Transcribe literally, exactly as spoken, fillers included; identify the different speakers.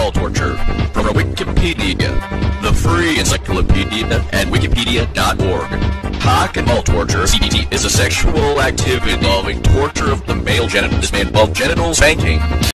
Speaker 1: male torture from Wikipedia, the free encyclopedia at wikipedia dot org. Cock and ball torture, C B T, is a sexual activity involving torture of the male genitals. This may involve genital spanking.